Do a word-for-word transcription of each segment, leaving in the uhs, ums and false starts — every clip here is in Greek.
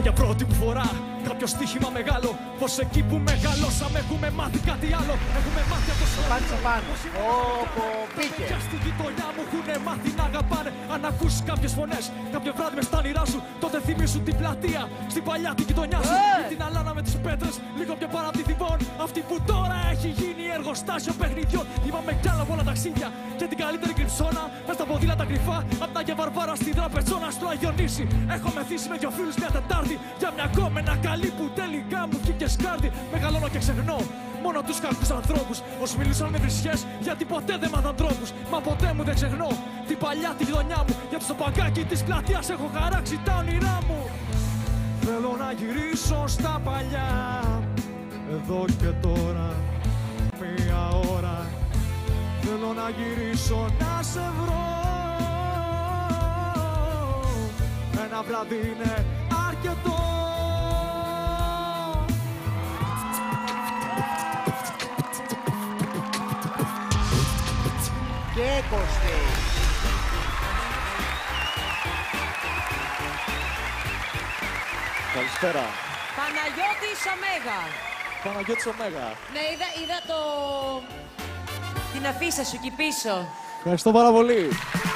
για πρώτη μου φορά κάποιο στοίχημα μεγάλο. Πως εκεί που μεγαλώσαμε έχουμε μάθει κάτι άλλο. Έχουμε μάθει από σώμα. Πάτσε πάνω. Όπο, μπήκε. Και στη γειτονιά μου έχουν μάθει να αγαπάνε. Αν ακούσεις κάποιες φωνές κάποιο βράδυ μες στα όνειρά σου, τότε θυμίσου την πλατεία στην παλιά τη γειτονιά σου. Ή την αλάνα με τις πέτρες, λίγο πιο παρά τη θυμών. Αυτή που τώρα έχει γίνει εργοστάσιο παιχνιδιών. Είπαμε κι άλλα πολλά ταξίδια και την καλύτερη κρυψώνα. Μες στα ποδήλατα κρυφά, απ' τα Γεβαρβάρα στη Δραπετσόνα στο Αγιονίσι. Έχω μεθύσει με δυο φίλους μια Τετάρτη για μια κόμενα καλή που τελικά μου βγήκε σκάρτη. Μεγαλώνω και ξεχνώ μόνο τους κακούς ανθρώπους. Όσοι μιλούσαν με βρισιές, γιατί ποτέ δεν μάθαν τρόπους. Μα ποτέ μου δεν ξεχνώ την παλιά τη γειτονιά μου. Γιατί στο παγκάκι της πλατείας έχω χαράξει τα όνειρά μου. Θέλω να γυρίσω στα παλιά, εδώ και τώρα, μία ώρα. Θέλω να γυρίσω να σε βρω. Ένα βράδυ είναι αρκετό. Και Κωστή. Καλησπέρα. Παναγιώτης Ωμέγα. Παναγιώτης Ωμέγα. Ναι, είδα, είδα το... την αφίσα σου εκεί πίσω. Ευχαριστώ πάρα πολύ.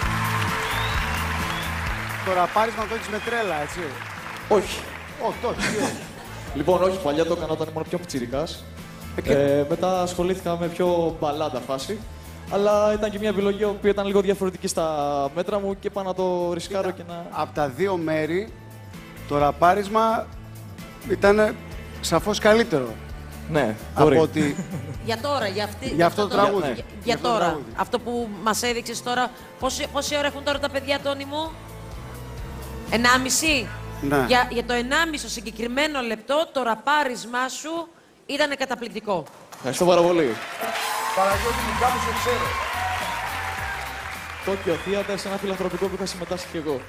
Το ραπάρισμα το έχεις με τρέλα, έτσι. Όχι. Όχι, όχι. Λοιπόν, όχι, παλιά το έκανα όταν ήμουν πιο πιτσιρικάς. Ε, μετά ασχολήθηκα με πιο μπαλάντα φάση. Αλλά ήταν και μια επιλογή που ήταν λίγο διαφορετική στα μέτρα μου και είπα να το ρισκάρω και να... Από τα δύο μέρη, το ραπάρισμα ήταν σαφώς καλύτερο. Ναι, από ότι... Για τώρα, για, αυτή, για αυτό το τραγούδι. Για, για, για αυτό τώρα, τραγούδι. αυτό που μας έδειξες τώρα. Πόση, πόση ώρα έχουν τώρα τα παιδιά, Τόνι μου? Ενάμιση. Ναι. Για, για το ενάμιση το συγκεκριμένο λεπτό, το ραπάρισμά σου ήταν καταπληκτικό. Ευχαριστώ πάρα πολύ. Παναγιώτη μου, κάπου σε ξέρω. Tokyo Theater, σε ένα φιλανθρωπικό που είχα συμμετάσχει και εγώ.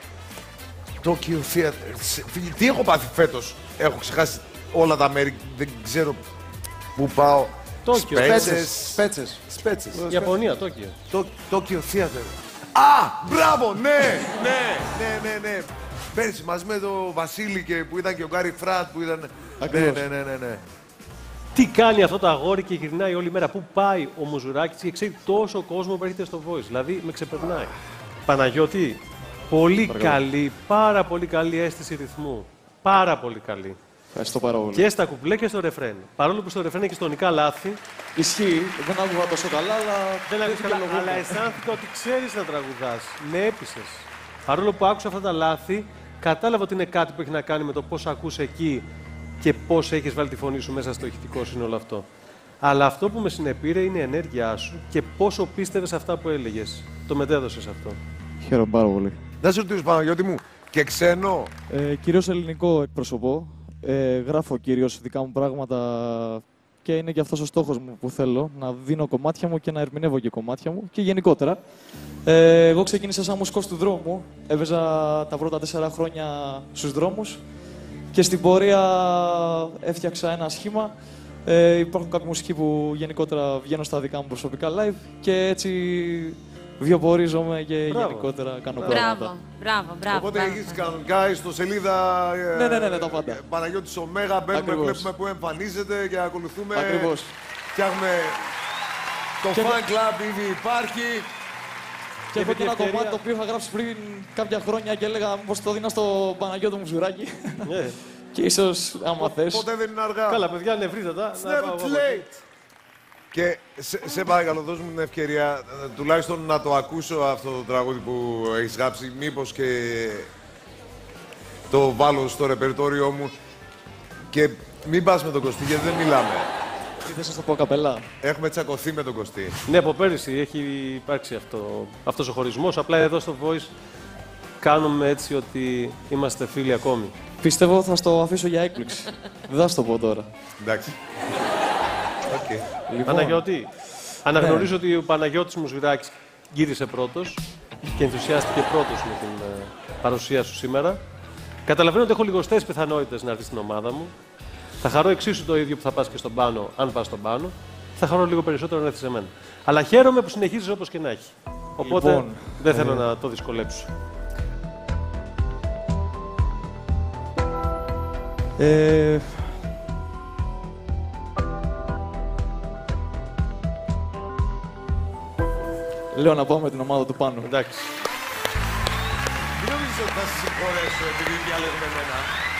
Tokyo Theater. Φίλοι, τι έχω πάθει φέτος. Έχω ξεχάσει όλα τα μέρη. Δεν ξέρω πού πάω. Tokyo. Σπέτσες. Σπέτσες. Σπέτσες. Ιαπωνία, Tokyo. Tokyo Theater. Α, μπράβο, ναι, ναι, ναι, ναι, ναι. Πέρσι μαζί με τον Βασίλη και που ήταν και ο Γκάρι Φράτ που ήταν... Ακριβώς. Ναι, ναι, ναι, ναι, ναι. Τι κάνει αυτό το αγόρι και γυρνάει όλη μέρα. Πού πάει ο Μουζουράκης και ξέρει τόσο κόσμο που έρχεται στο Voice. Δηλαδή με ξεπερνάει. Παναγιώτη, πολύ Παρακαλώ. καλή, πάρα πολύ καλή αίσθηση ρυθμού. Πάρα πολύ καλή. Ευχαριστώ πάρα πολύ. Και στα κουπλέ και στο ρεφρέν. Παρόλο που στο ρεφρέν έχει τονικά λάθη. Ισχύει, δεν άκουγα τόσο καλά, αλλά... Δεν άκουσες καλά, αλλά αισθάνθηκα ότι ξέρεις να τραγουδάς. Με έπεισες. Παρόλο που άκουσα αυτά τα λάθη, κατάλαβα ότι είναι κάτι που έχει να κάνει με το πώς ακούς εκεί και πώς έχεις βάλει τη φωνή σου μέσα στο ηχητικό σύνολο αυτό. Αλλά αυτό που με συνεπήρε είναι η ενέργειά σου και πόσο πίστευες αυτά που έλεγες. Το μετέδωσες αυτό. Χαίρομαι πάρα πολύ. Να σε ρωτήσω, Παναγιώτη μου, και ξένο. Ε, κυρίως ελληνικό εκπροσωπώ. Ε, γράφω κυρίως δικά μου πράγματα και είναι και αυτός ο στόχος μου που θέλω, να δίνω κομμάτια μου και να ερμηνεύω και κομμάτια μου και γενικότερα. Ε, εγώ ξεκίνησα σαν μουσικός του δρόμου, έβαιζα τα πρώτα τέσσερα χρόνια στους δρόμους και στην πορεία έφτιαξα ένα σχήμα. Ε, υπάρχουν κάποιοι μουσικοί που γενικότερα βγαίνουν στα δικά μου προσωπικά live και έτσι βιοπορίζομαι και Μπράβο. γενικότερα κάνω Μπράβο, πράγματα. μπράβο, μπράβο. Οπότε μπράβο. έχεις κανονικά στο σελίδα. ε, Ναι, ναι, ναι, ναι, τα πάντα. ε, Παναγιώτης Ωμέγα, μπαίνουμε, Ακριβώς. βλέπουμε που εμφανίζεται και ακολουθούμε. Ακριβώς. Φτιάχνουμε. Το Και- fan club ήδη υπάρχει. Και έχω με και την ένα ευκαιρία- κομμάτι το οποίο είχα γράψει πριν κάποια χρόνια και έλεγα πως το δίνω στο Παναγιώτο Μουζουράκη. Ναι. Και ίσως, άμα θες. Ποτέ δεν είναι αργά. Καλά, παιδιά, νευρίζοντα. It's never too late. Και σε, σε παρακαλώ, δώσ' μου την ευκαιρία ε, τουλάχιστον να το ακούσω αυτό το τραγούδι που έχεις γράψει. Μήπως και το βάλω στο ρεπερτόριό μου. Και μην πας με τον Κωστή, γιατί δεν μιλάμε. Τι θες να σου το πω καπελά. Έχουμε τσακωθεί με τον Κωστή. Ναι, από πέρυσι έχει υπάρξει αυτό, αυτός ο χωρισμός. Απλά εδώ στο Voice κάνουμε έτσι ότι είμαστε φίλοι ακόμη. Πιστεύω θα στο αφήσω για έκπληξη. Δεν θα σου το πω τώρα. Εντάξει. Okay. Λοιπόν, Παναγιώτη, αναγνωρίζω ότι ο Παναγιώτης Μουζουράκης γύρισε πρώτος και ενθουσιάστηκε πρώτος με την ε, παρουσία σου σήμερα. Καταλαβαίνω ότι έχω λιγοστές πιθανότητες να έρθεις στην ομάδα μου. Θα χαρώ εξίσου το ίδιο που θα πας και στον Πάνο, αν πας στον Πάνο. Θα χαρώ λίγο περισσότερο να έρθεις σε μένα. Αλλά χαίρομαι που συνεχίζεις όπως και να έχει. Οπότε Λοιπόν, δεν θέλω ε, να το δυσκολέψω. Ε, Λέω να πάω με την ομάδα του Πάνου. Εντάξει. Μην νομίζεις ότι θα σε συγχωρέσω επειδή διάλεγω με εμένα.